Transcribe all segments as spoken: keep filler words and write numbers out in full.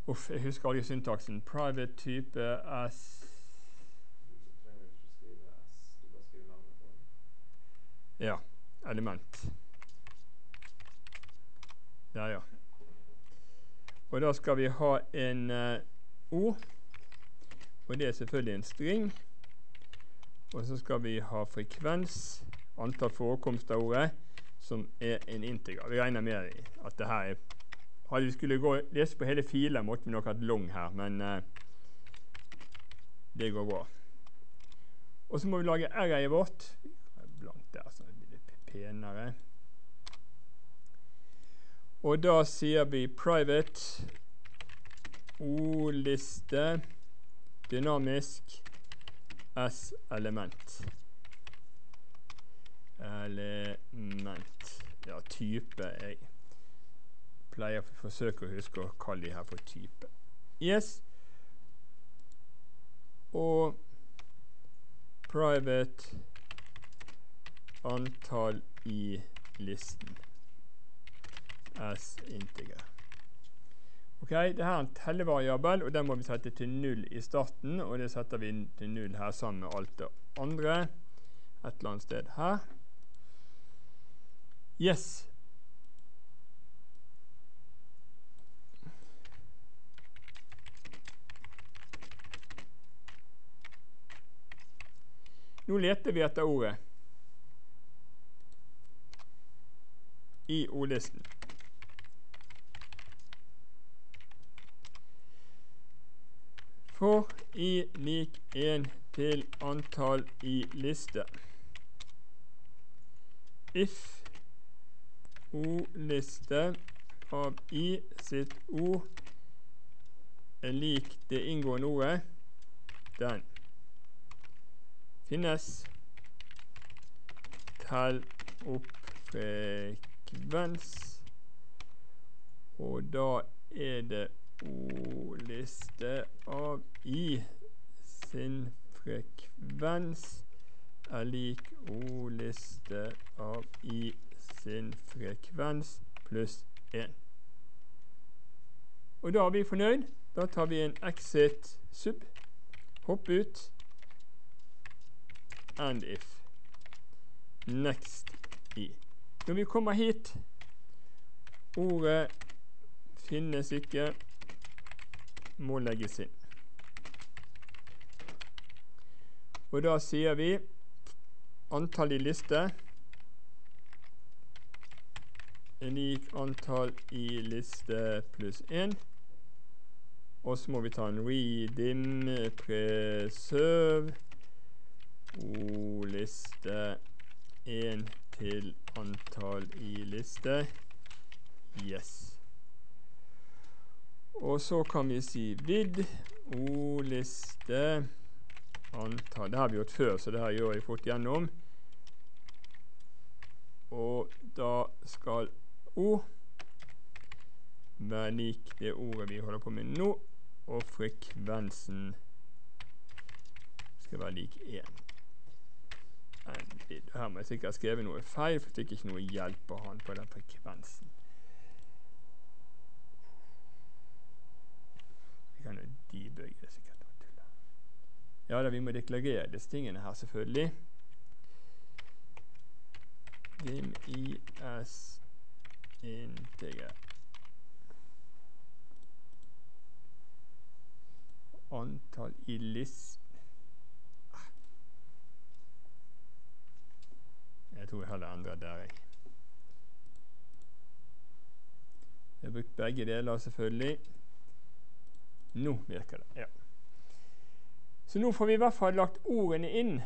Uff, jeg husker aldri syntaksen. Private type as... Du trenger ikke skrive S, du bare skriver navnet på den. Ja, element. Der, ja. Og da skal vi ha en uh, O, og det er selvfølgelig en string. Og så skal vi ha frekvens, antall forekomst av ordet, som er en integer. Vi regner med at det her er... Hadde vi skulle gå lese på hele filen, måtte vi nok ha et long her, men uh, det går bra. Og så må vi lage arrayet vårt. Blankt der, så det blir litt penere. Og da sier vi private o-liste dynamisk s-element. Element. Ja, type. Jeg pleier å forsøke å huske å kalle de her for type. Yes. Og private antall i listen. As integer. Ok, det her er en tellevariabel, og den må vi sette til null i starten, og det setter vi til null her sammen med alt det andre. Et eller annet sted her. Yes. Nå leter vi etter ordet i ordlisten. For i lik en til antall i liste. If o-liste av i sitt o er lik det inngående ordet, den finnes. Tell opp frekvens, og da er det o-liste av i sin frekvens er lik o-liste av i sin frekvens pluss en. Og da er vi fornøyd. Da tar vi en exit sub, hopp ut, and if. Next i. Når vi kommer hit, ordet finnes ikke, må legges inn. Og da sier vi antall i liste er lik antall i liste pluss en. Og så må vi ta en redim preserve o-liste en til antall i liste. Yes. Og så kan vi si vid o-liste antall. Det har vi gjort før, så det her gjør jeg fort gjennom. Og da skal o være lik det ordet vi holder på med nå, og frekvensen skal være lik en. Her må jeg sikkert skrive noe feil, for det er ikke noe hjelp å ha på den frekvensen. Vi kan jo debugge det sikkert. Ja da, vi må deklarere disse tingene her selvfølgelig. Dim i as integer. Antall i listen. Jeg tror jeg heller endrer der, jeg. Jeg har brukt begge deler selvfølgelig. Nå virker det, ja. Så nå får vi i hvert fall lagt ordene inn.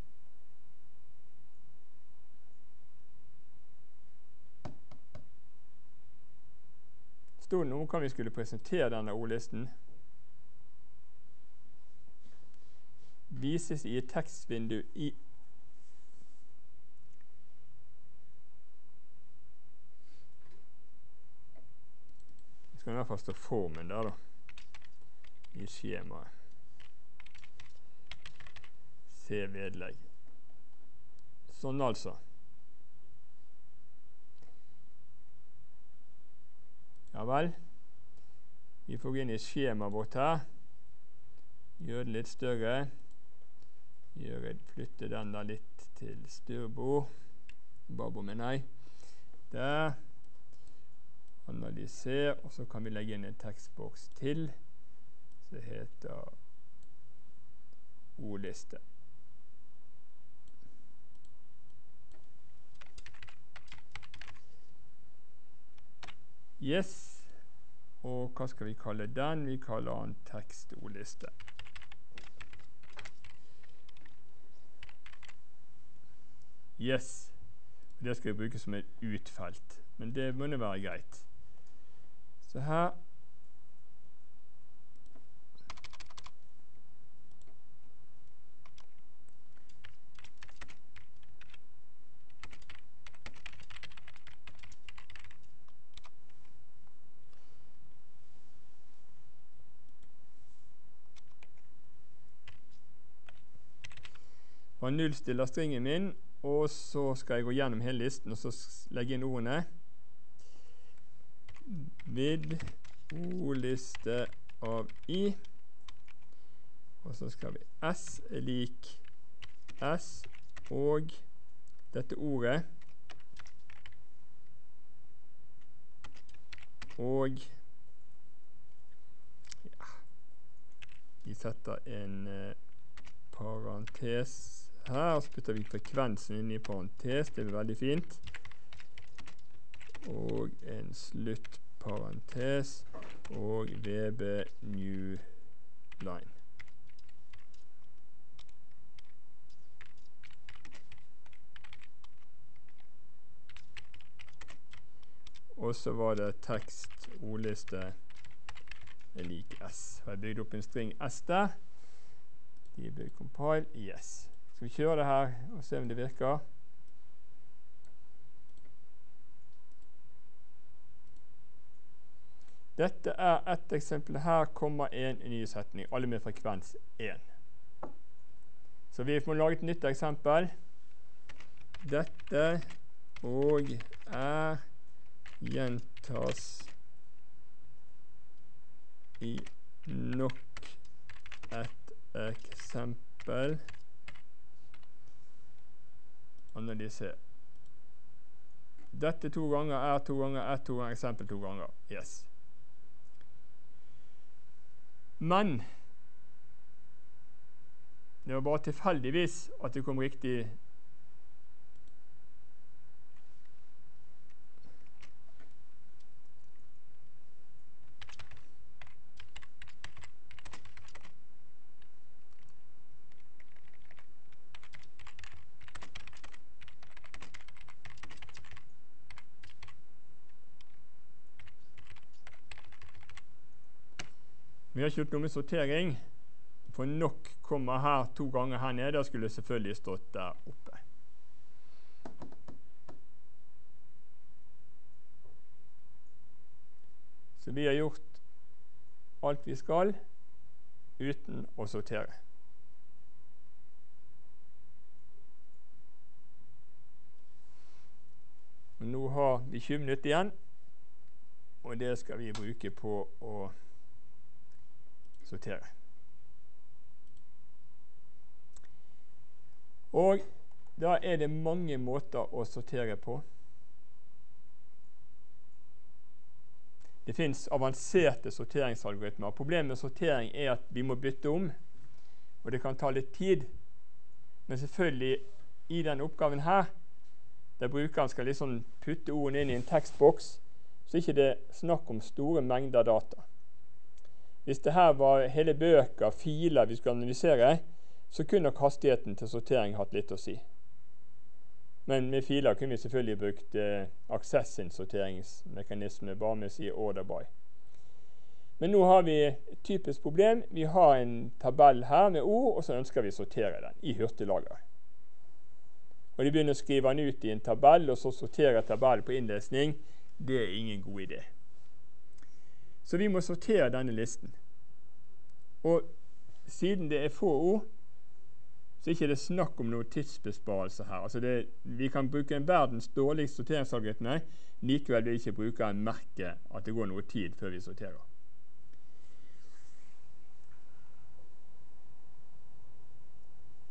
Stod nå kan vi skulle presentere denne ordlisten. Vises i et tekstvindu i skal i hvert fall stå formen der da, i skjemaet. Se vedlegg. Sånn altså. Ja vel. Vi får inn i skjemaet vårt her. Gjør det litt større. Gjør det, flytte den da litt til styrbord. Babo, mener jeg. Der. Analyser, og så kan vi legge inn en tekstboks til som heter ordliste. Yes, og hva skal vi kalle den? Vi kaller den tekstordliste. Yes, det skal vi bruke som et utfelt, men det må det være greit. Så her og nullstiller stringen min, og så skal jeg gå gjennom hele listen og så legge inn ordene. Vid ordliste av i, og så skal vi s er lik s, og dette ordet, og ja, vi setter en eh, parentes her, og så putter vi frekvensen inn i parentes, det er veldig fint. Og en sluttparentes, og V B new line. Og så var det tekst, ordliste, er lik S. Og jeg bygde opp en string S der. De blir compile, yes. Skal vi kjøre det her og se om det virker? Dette er et eksempel. Her kommer en ny setning, alle med frekvens én. Så vi må lage et nytt eksempel. Dette og er gjentas i nok et eksempel. Analyser. Dette to ganger er to ganger er to ganger eksempel to ganger. Yes. Men det var bare tilfeldigvis at det kom riktig. Vi har ikke gjort noe med sortering, for nok kommer her to ganger her nede, da skulle det selvfølgelig stått der oppe. Så vi har gjort alt vi skal, uten å sortere. Og nå har vi tjue minutter igjen, og det skal vi bruke på å sortere. Og da er det mange måter å sortere på. Det finnes avanserte sorteringsalgoritmer. Problemet med sortering er at vi må bytte om, og det kan ta litt tid. Men selvfølgelig, i denne oppgaven her, der brukeren skal liksom putte ordene inn i en tekstboks, så er det ikke snakk om store mengder data. Hvis det her var hele bøker, filer vi skulle analysere, så kunne nok hastigheten til sortering hatt litt å si. Men med filer kunne vi selvfølgelig brukt eh, access-sorteringsmekanisme, bare med å si order by. Men nå har vi et typisk problem. Vi har en tabell her med ord, og så ønsker vi å sortere den i hurtiglager. Og de begynner å skrive den ut i en tabell, og så sortere tabellen på innlesning. Det er ingen god idé. Så vi må sortere denne listen. Og siden det er få ord, så er det ikke snakk om noen tidsbesparelse her. Altså det, vi kan bruke en verdens dårligste sorteringsalgoritme, likevel vil ikke brukeren merke at det går noe tid før vi sorterer.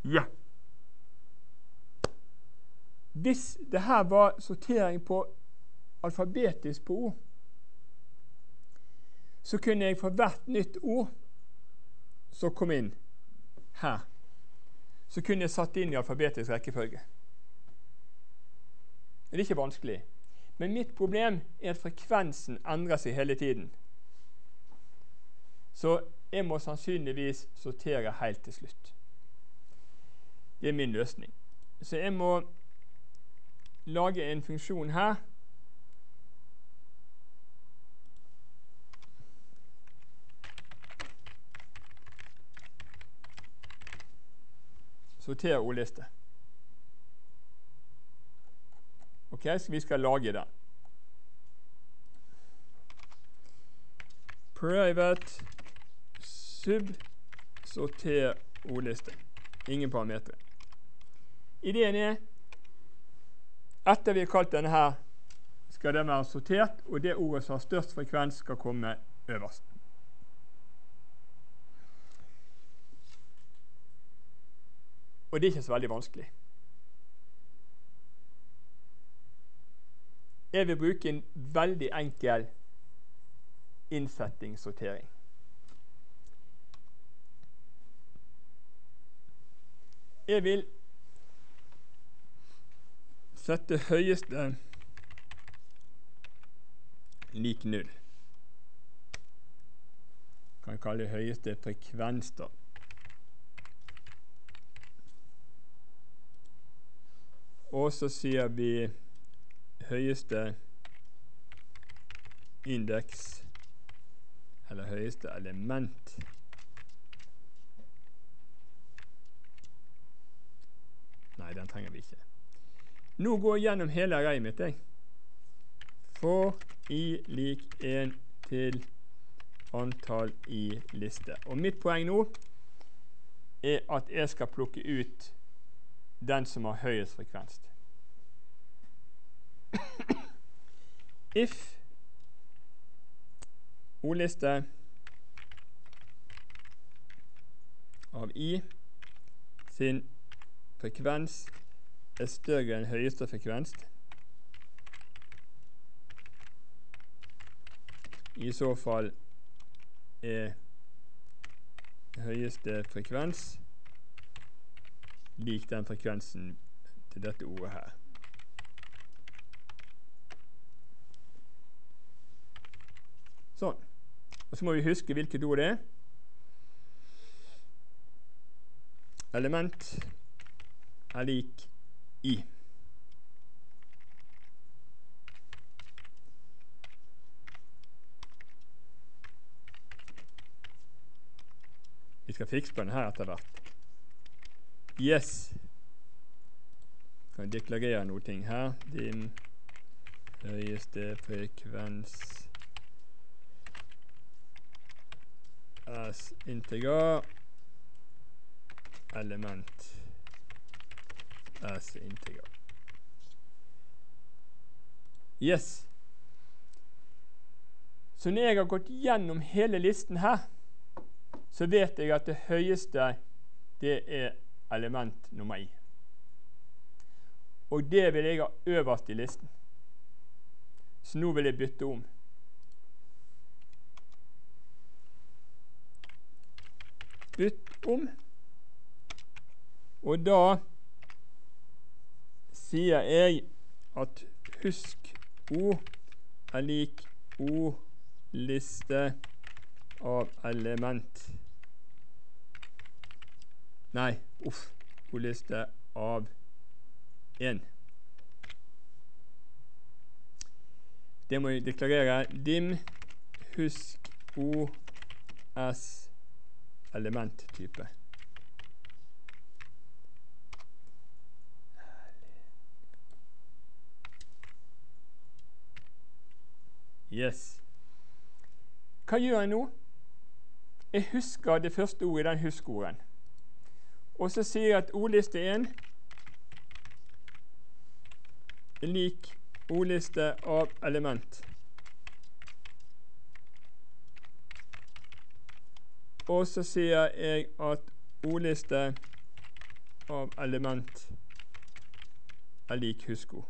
Ja. Hvis det her var sortering på alfabetisk på ord, så kunne jeg for hvert nytt ord som kom inn her, så kunne jeg satt inn i alfabetisk rekkefølge. Det er ikke vanskelig. Men mitt problem er at frekvensen endrer seg hele tiden. Så jeg må sannsynligvis sortere helt til slutt. Det er min løsning. Så jeg må lage en funksjon her sortere ordliste. Ok, så vi skal lage den. Private sub sorter ordliste. Ingen parametre. Ideen er, etter vi har kalt denne her, skal den være sortert, og det ordet som har størst frekvens skal komme øverst. Og det er ikke så veldig vanskelig. Jeg vil bruke en veldig enkel innsettingssortering. Jeg vil sette høyeste lik null. Kan kalle det høyeste frekvens da. Og så sier vi høyeste indeks, eller høyeste element. Nei, den trenger vi ikke. Nå går jeg gjennom hele arrayet mitt, jeg. For i lik en til antall i liste. Og mitt poeng nå er at jeg skal plukke ut den som har høyest frekvens. If ordliste av i sin frekvens er større enn høyeste frekvens, i så fall er høyeste frekvens lik den frekvensen til dette ordet her. Sånn. Og så må vi huske hvilket ord det er. Element er lik i. Vi skal fikse på den her etter hvert. Yes. Kan deklarere noe ting her. Din høyeste frekvens as integer element as integer. Yes. Så når jeg har gått gjennom hele listen her, så vet jeg at det høyeste det er element nummer i. Og det vil jeg ha øverst i listen. Så nå vil jeg bytte om. Bytt om. Og da sier jeg at husk O er lik O-liste av element. Nei, uff, O-liste av en. Det må jeg deklarere. Dim husk O as elementtype. Yes. Hva gjør jeg nå? Jeg husker det første ordet i den huskorden. Og så sier jeg at ordliste en er lik ordliste av element. Og så sier jeg at ordliste av element er lik husko.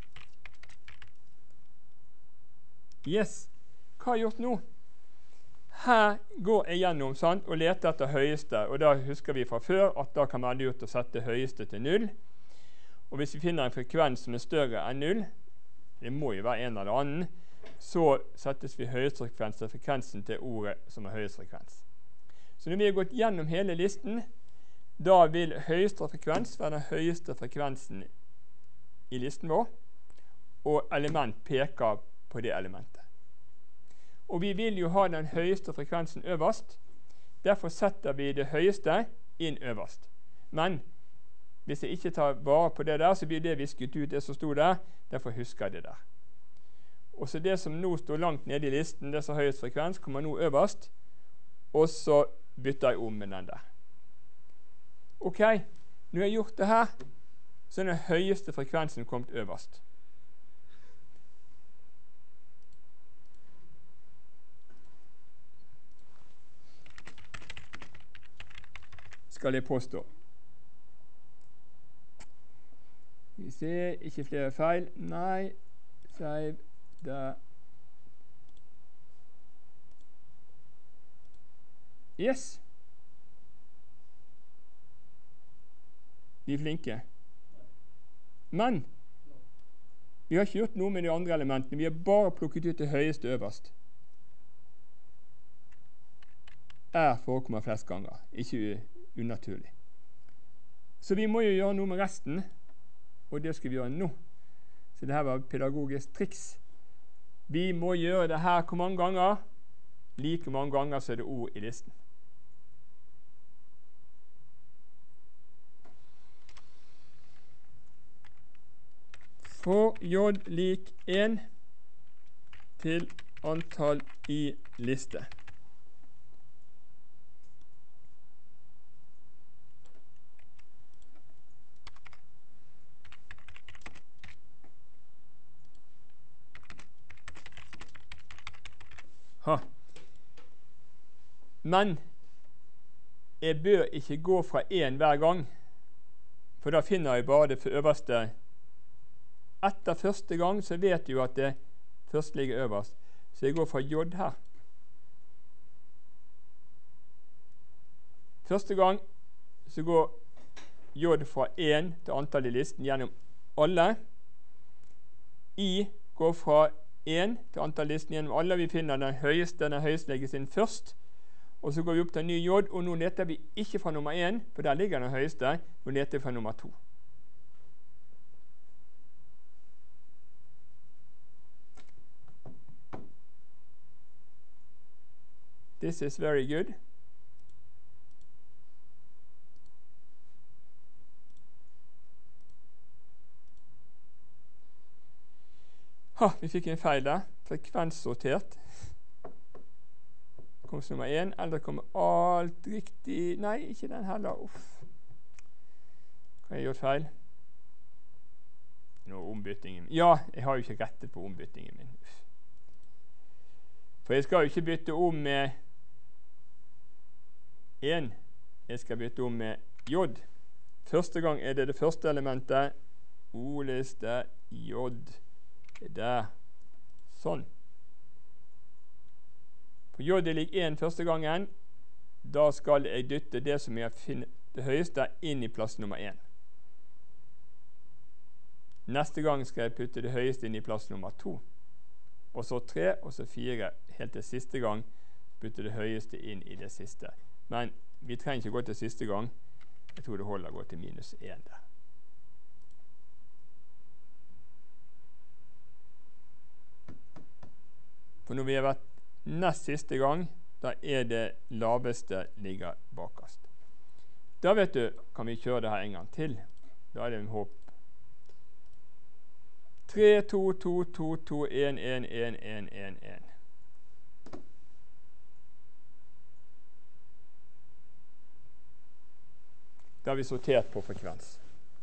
Yes, hva har jeg gjort nå? Her går jeg gjennom sant, og leter etter høyeste, og da husker vi fra før at da kan man veldig gjort å sette høyeste til null. Og hvis vi finner en frekvens som er større enn null, det må jo være en eller annen, så settes vi høyeste frekvens til frekvensen til ordet som er høyeste frekvens. Så når vi har gått gjennom hele listen, da vil høyeste frekvens være den høyeste frekvensen i listen vår, og element peker på det elementet. Og vi vil jo ha den høyeste frekvensen øverst, derfor setter vi det høyeste inn øverst. Men hvis jeg ikke tar vare på det der, så blir det visket ut det som stod der, derfor husker jeg det der. Og så det som nå står langt nede i listen, det som er høyest frekvens, kommer nå øverst, og så bytter jeg om med den der. Ok, når jeg har gjort det her, så er den høyeste frekvensen kommet øverst. Skal jeg påstå. Vi ser ikke flere feil. Nei, save the yes. Vi er flinke. Men vi har ikke gjort noe med de andre elementene. Vi har bare plukket ut det høyeste øverst. Er forekommer flest ganger, ikke unaturlig. Så vi må jo gjøre noe med resten, og det skal vi gjøre nå. Så det her var pedagogisk triks. Vi må gjøre det her hvor mange ganger? Like mange ganger så er det ord i listen. For j lik én til antall i liste. Ha. Men jeg bør ikke gå fra én hver gang, for da finner jeg bare det øverste. Etter første gang så vet jeg jo at det først ligger øverst, så jeg går fra j her. Første gang så går j fra én til antall i listen gjennom alle. I går fra én til antall listen gjennom alle. Vi finner den høyeste, den høyeste legges inn først. Og så går vi opp til en ny j, og nå leter vi ikke fra nummer én, for der ligger den høyeste. Nå leter vi fra nummer to. This is very good. Ha, vi fikk en feil der. Frekvenssortert. Kom som nummer én, eller kommer alt riktig. Nei, ikke den heller. Uff. Hva har jeg gjort feil? Nå ombyttingen. Ja, jeg har jo ikke rettet på ombyttingen min. Uff. For jeg skal jo ikke bytte om med én. Jeg skal bytte om med j. Første gang er det det første elementet. O-liste j. Der. Sånn. For j er lik én første gangen. Da skal jeg dytte det som jeg finner det høyeste inn i plass nummer én. Neste gang skal jeg putte det høyeste inn i plass nummer to. Og så tre, og så fire. Helt til siste gang putte det høyeste inn i det siste. Men vi trenger ikke gå til siste gang. Jeg tror det holder å gå til minus én der. For når vi har vært nest siste gang, da er det laveste ligger bakast. Da vet du, kan vi kjøre det her en gang til. Da er det en håp. tre, to, to, to, to, én, én, én, én, én, én. Da har vi sortert på frekvens.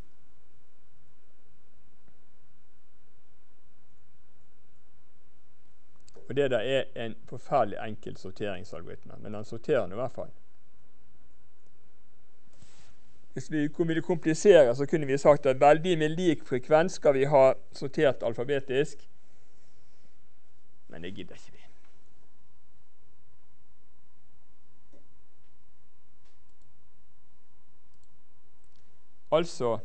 Og det der er en forferdelig enkel sorteringsalgoritme, men den sorterer den i hvert fall. Hvis vi ville komplisere, så kunne vi sagt at veldig med lik frekvens skal vi ha sortert alfabetisk. Men det gidder ikke vi. Altså,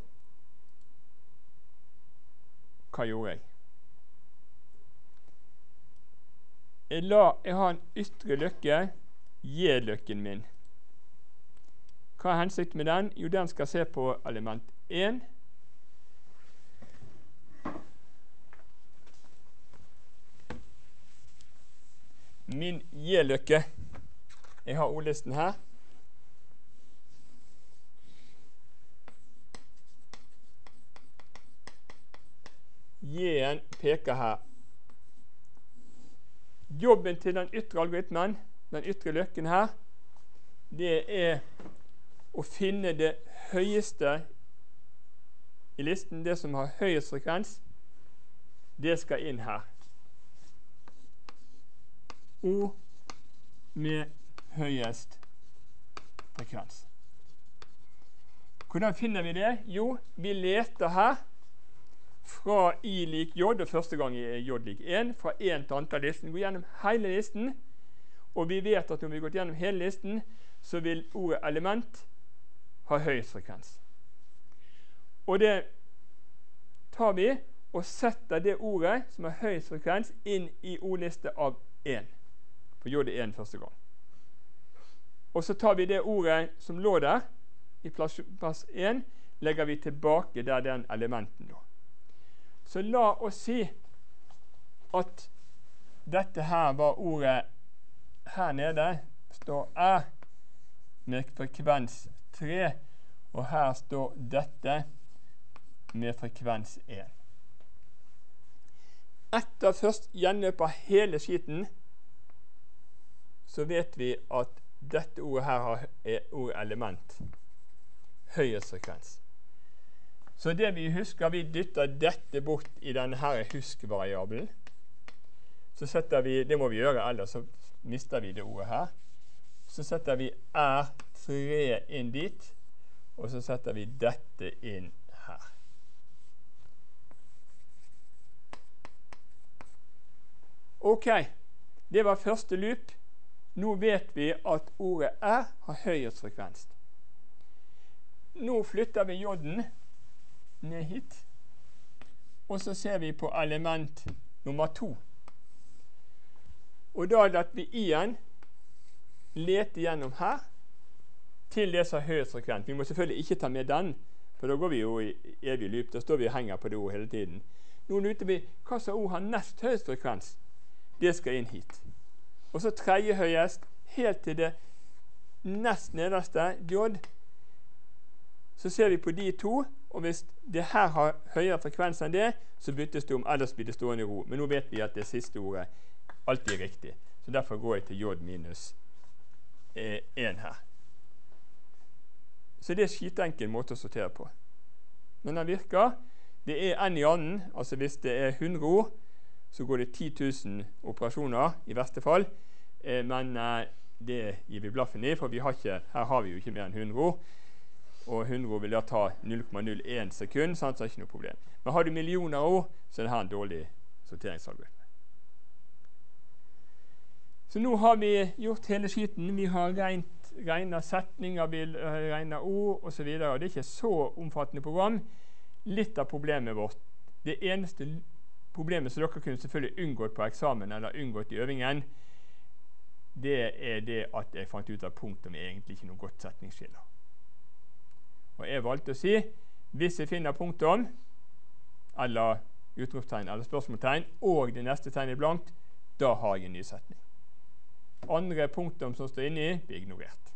hva gjorde jeg? Jeg la jeg ha en ytre løkke, J-løkken min. Hva er hensikten med den? Jo, den skal se på element én. Min J-løkke. Jeg har ordlisten her. J-en peker her. Jobben til den ytre algoritmen, den ytre løkken her, det er å finne det høyeste i listen, det som har høyest frekvens, det skal inn her. O med høyest frekvens. Hvordan finner vi det? Jo, vi leter her fra I lik J, og første gang er J lik én, fra én til antall listen. Gå gjennom hele listen, og vi vet at når vi går gjennom hele listen, så vil ordet element ha høyest frekvens. Og det tar vi og setter det ordet som har høyest frekvens inn i ordliste av én. For J er én første gang. Og så tar vi det ordet som lå der, i plass, plass én, legger vi tilbake der den elementen lå. Så la oss si at dette her var ordet her nede, står R med frekvens tre, og her står dette med frekvens én. Etter først gjenløp av hele skiten, så vet vi at dette ordet her er ordet element, høyest frekvens. Så det vi husker, vi dytter dette bort i denne her husk-variabelen. Så setter vi, det må vi gjøre, ellers så mister vi det ordet her. Så setter vi R tre inn dit, og så setter vi dette inn her. Ok, det var første loop. Nå vet vi at ordet R har høyest frekvens. Nå flytter vi J-en ned hit, og så ser vi på element nummer to. Og da lar vi I-en lete gjennom her til det som har høyest frekvens. Vi må selvfølgelig ikke ta med den, for da går vi jo i evig loop. Da står vi og henger på det ordet hele tiden. Nå lurer vi hva som ord har nest høyest frekvens. Det skal inn hit. Og så tredje høyest, helt til det nest nederste, J. Så ser vi på de to, og hvis det her har høyere frekvens enn det, så byttes det om, ellers blir det stående i ro. Men nå vet vi at det siste ordet alltid er riktig. Så derfor går jeg til J minus én her. Så det er skitenkel måte å sortere på. Men den virker. Det er n i annen, altså hvis det er hundre ord, så går det ti tusen operasjoner i verste fall. Eh, men eh, det gir vi blaffen i, for vi har ikke, her har vi jo ikke mer enn hundre ord. Og hundre ord vil da ta null komma null én sekund, så er det ikke noe problem. Men har du millioner ord, så er det her en dårlig sorteringsalgoritme. Så nå har vi gjort hele skiten. Vi har regnet, regnet setninger, vi har regnet ord og så videre. Og det er ikke så omfattende program. Litt av problemet vårt, det eneste problemet som dere kunne selvfølgelig unngått på eksamen eller unngått i øvingen, det er det at jeg fant ut at punktum er egentlig ikke noe godt setningsskille. Og jeg valgte å si, hvis jeg finner punktum, eller utropstegn eller spørsmålstegn, og det neste tegn er blankt, da har jeg en ny setning. Andre punktum som står inni, blir ignorert.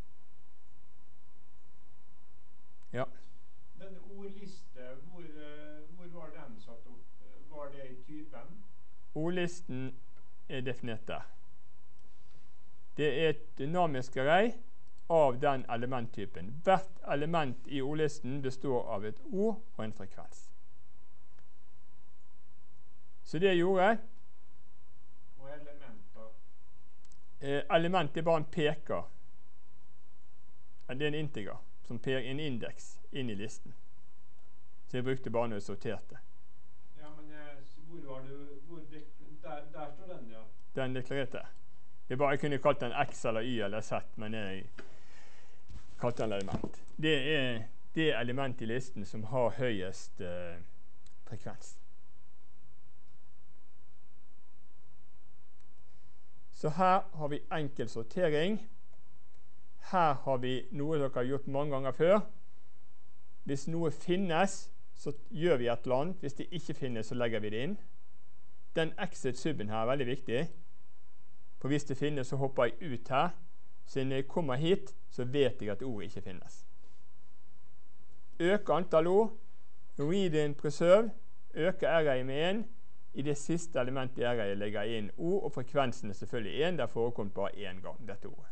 Ja. Denne ordliste, hvor, hvor var den satt opp? Var det i typen? Ordlisten er definert der. Det er et dynamisk array av den elementtypen. Hvert element i ordlisten består av et ord og en frekvens. Så det gjorde Og elementer? Eh, element er bare en peker. Det er en integer. som per en indeks inn i listen. Så jeg brukte bare når jeg sorterte. Ja, men jeg, hvor var du, hvor, der, der står den, ja. Den deklarerte. Det er bare, jeg kunne kalt den X eller Y eller Z, men jeg kalte den element. Det er det element i listen som har høyest eh, frekvens. Så her har vi enkel sortering. Her har vi noe dere har gjort mange ganger før. Hvis noe finnes, så gjør vi et eller annet. Hvis det ikke finnes, så legger vi det inn. Den exit-subben her er veldig viktig. For hvis det finnes, så hopper jeg ut her. Så når jeg kommer hit, så vet jeg at ordet ikke finnes. Øke antall ord. Read in preserve. Øke array med én. I det siste elementet i arrayet legger jeg inn ord, og frekvensen er selvfølgelig én. Der forekommer bare én gang dette ordet.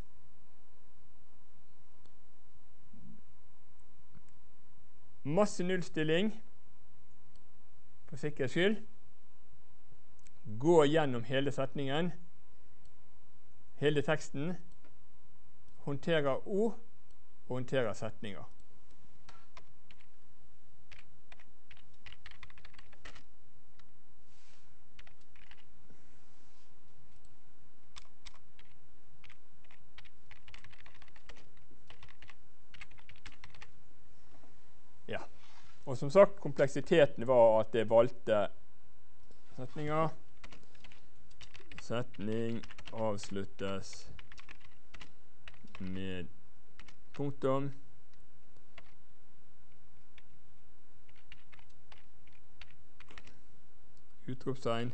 Masse nullstilling. For sikkerhets skyld. Gå gjennom hele setningen. Hele teksten. Håndterer ord og håndterer setninger. Ja. Og som sagt, kompleksiteten var at jeg valgte setninger. Setning avsluttes med punktum. Utropstegn.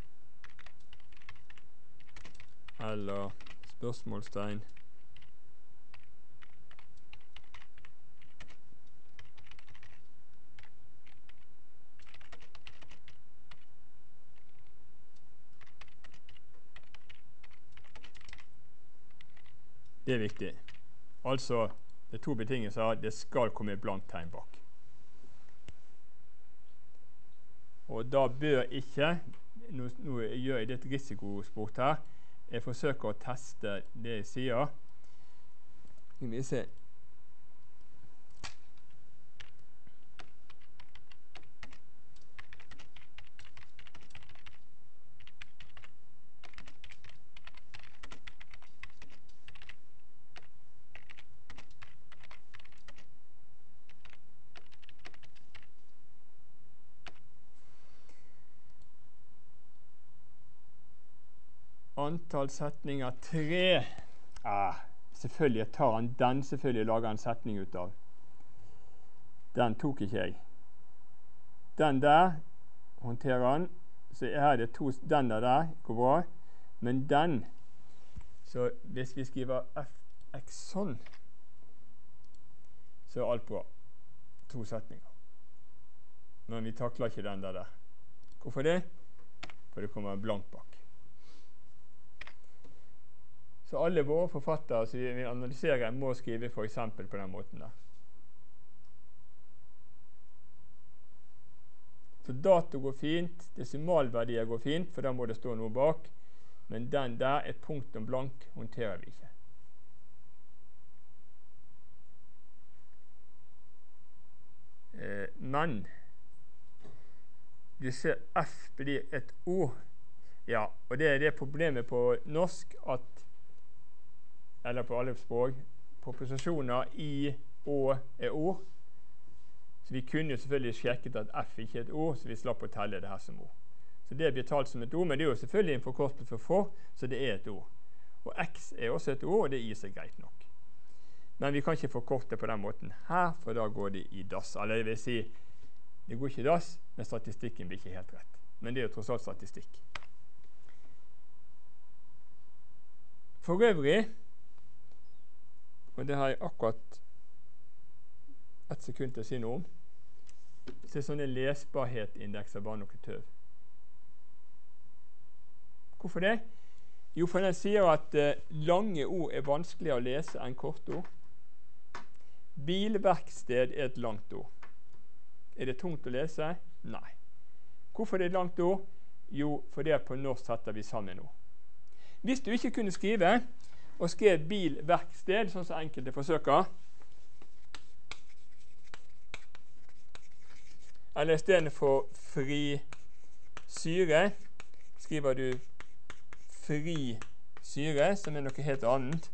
Eller spørsmålstegn. Det er viktig. Altså, det er to betingelser. Det skal komme blankt tegn bak. Og da bør ikke, nå, nå gjør jeg det et risikosport her, jeg forsøker å teste det jeg sier. Skal vi se. Antall setninger tre. Ah, selvfølgelig, jeg tar han den, selvfølgelig lager en setning ut av. Den tok ikke jeg. Den der håndterer han. Så her er det to, den der der går bra. Men den, så hvis vi skriver fx sånn, så er alt bra. To setninger. Men vi takler ikke den der der. Hvorfor det? For det kommer blankt bak. Så alle våre forfattere som vi analyserer må skrive for eksempel på den måten der. Så dato går fint, desimalverdier går fint, for da må det stå noe bak. Men den der, et punktum blank, håndterer vi ikke. Eh, men du ser F blir et O. Ja, og det er det problemet på norsk at eller på alle språk, proposisjoner i å er ord. Så vi kunne jo selvfølgelig sjekket at F ikke er et ord, så vi slapp å telle det her som ord. Så det blir talt som et ord, men det er jo selvfølgelig en forkortelse for for, så det er et ord. Og X er også et ord, og det gir seg greit nok. Men vi kan ikke forkorte på den måten her, for da går det i dass. Eller det vil si, det går ikke i dass, men statistikken blir ikke helt rett. Men det er jo tross alt statistikk. For øvrig, og det har jeg akkurat ett sekund til å si noe om. Så er sånne lesbarhetindekser bare noe tøv. Hvorfor det? Jo, for den sier at uh, lange ord er vanskeligere å lese enn korte ord. Bilverksted er et langt ord. Er det tungt å lese? Nei. Hvorfor er det et langt ord? Jo, fordi på norsk setter vi sammen ord. Hvis du ikke kunne skrive, og skrev bilverksted, sånn som enkelte forsøker, eller i stedet for frisyre, skriver du frisyre, som er noe helt annet,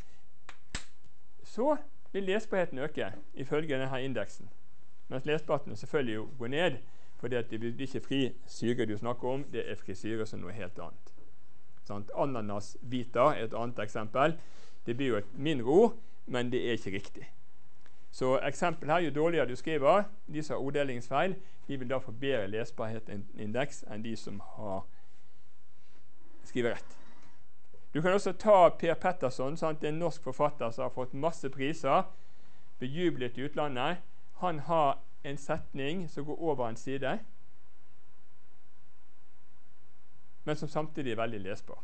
så vil lesbarheten øke ifølge denne indeksen. Mens lesbarheten selvfølgelig jo går ned, fordi at det blir ikke frisyre du snakker om, det er frisyre som noe helt annet. Sånn, ananas vita er et annet eksempel. Det blir jo et mindre ord, men det er ikke riktig. Så eksempel her, jo dårligere du skriver, de som har orddelingsfeil, de vil da få bedre lesbarhetsindeks enn de som har skriver rett. Du kan også ta Per Petterson, sant? En norsk forfatter som har fått masse priser, bejublet i utlandet. Han har en setning som går over en side, men som samtidig er veldig lesbar.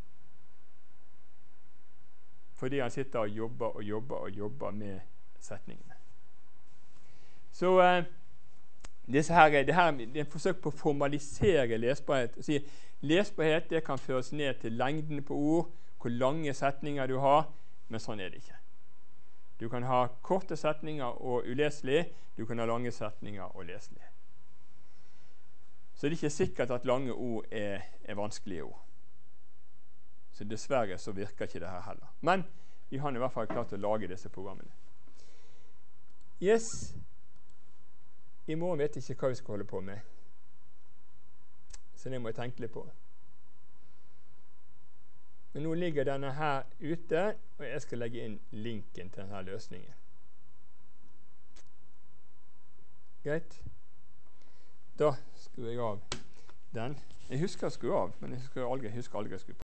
Fordi han sitter og jobber og jobber og jobber med setningene. Så eh, disse her, det, her, det er et forsøk på å formalisere lesbarhet. Si, lesbarhet det kan føres ned til lengden på ord, hvor lange setninger du har, men sånn er det ikke. Du kan ha korte setninger og uleselig, du kan ha lange setninger og leselig. Så det er ikke sikkert at lange ord er, er vanskelige ord. Så dessverre så virker ikke det her heller. Men vi har i hvert fall klart å lage disse programmene. Yes. I morgen vet jeg ikke hva vi skal holde på med. Så det må jeg tenke litt på. Men nå ligger denne her ute, og jeg skal legge inn linken til denne løsningen. Greit. Da skrur jeg av den. Jeg husker å skru av, men jeg husker aldri, jeg husker aldri å skru på.